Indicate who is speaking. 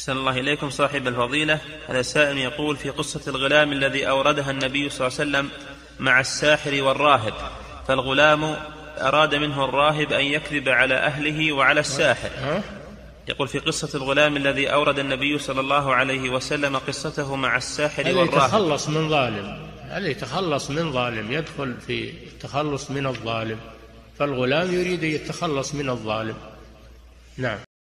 Speaker 1: أحسن الله إليكم صاحب الفضيلة. هذا سائل يقول: في قصة الغلام الذي أوردها النبي صلى الله عليه وسلم مع الساحر والراهب، فالغلام أراد منه الراهب أن يكذب على أهله وعلى الساحر. يقول: في قصة الغلام الذي أورد النبي صلى الله عليه وسلم قصته مع الساحر والراهب،
Speaker 2: يتخلص من ظالم، هذا يتخلص من ظالم، يدخل في التخلص من الظالم، فالغلام يريد يتخلص من الظالم. نعم.